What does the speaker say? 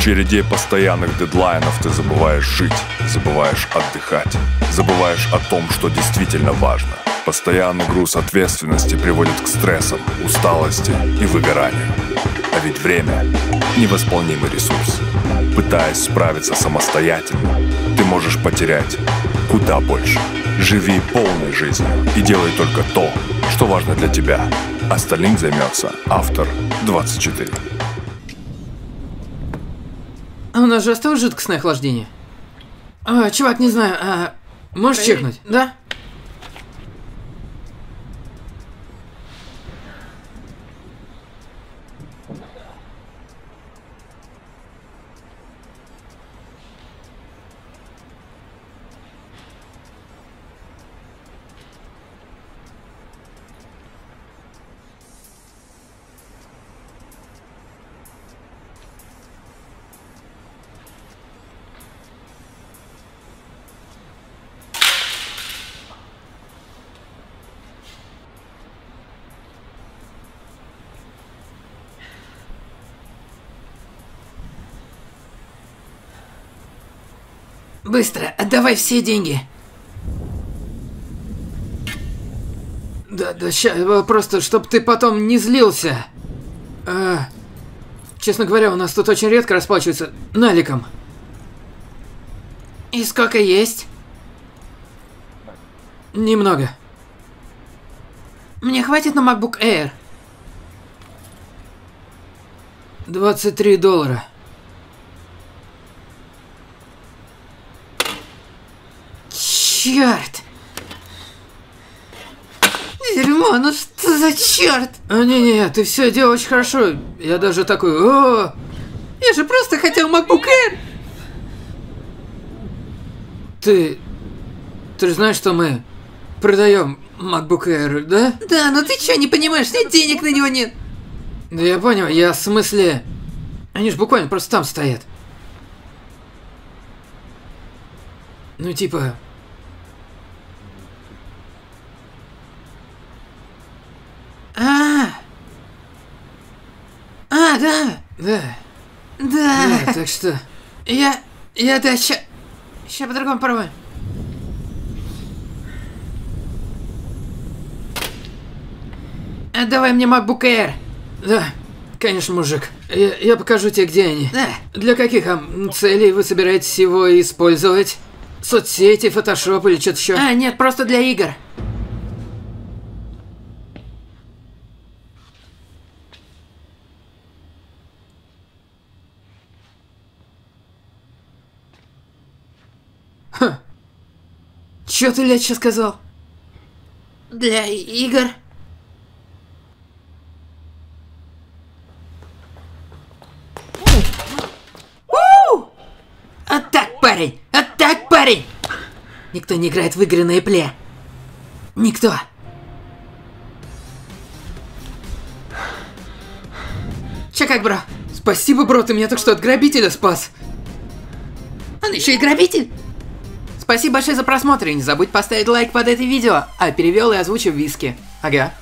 В череде постоянных дедлайнов ты забываешь жить, забываешь отдыхать, забываешь о том, что действительно важно. Постоянный груз ответственности приводит к стрессам, усталости и выгоранию. А ведь время – невосполнимый ресурс. Пытаясь справиться самостоятельно, ты можешь потерять куда больше. Живи полной жизнью и делай только то, что важно для тебя. Остальным займется автор 24. А у нас же осталось жидкостное охлаждение? Чувак, не знаю, можешь чекнуть, да? Быстро, отдавай все деньги. Да, ща, просто, чтоб ты потом не злился. Честно говоря, у нас тут очень редко расплачиваются наликом. И сколько есть? Немного. Мне хватит на MacBook Air. $23. Черт! Дерьмо, ну что за черт? Не-не, ты все делал очень хорошо. Я даже такой, я же просто хотел MacBook Air. Ты же знаешь, что мы продаем MacBook Air, да? Да, но ты что, не понимаешь, нет денег на него нет. Да я понял, я в смысле... Они же буквально просто там стоят. Ну типа... Да, так что... Да, ща по-другому порву. Отдавай мне MacBook Air. Да, конечно, мужик. Я покажу тебе, где они. Да. Для каких целей вы собираетесь его использовать? Соцсети, фотошоп или что-то еще? Нет, просто для игр. Чё ты, блядь, сейчас сказал? Для игр. Атак, парень! Атак, парень! Никто не играет в игры на Apple. Никто. Чё как, бро? Спасибо, бро, ты меня только что от грабителя спас. Он еще и грабитель? Спасибо большое за просмотр, и не забудь поставить лайк под это видео, а перевел и озвучил Виски. Ага.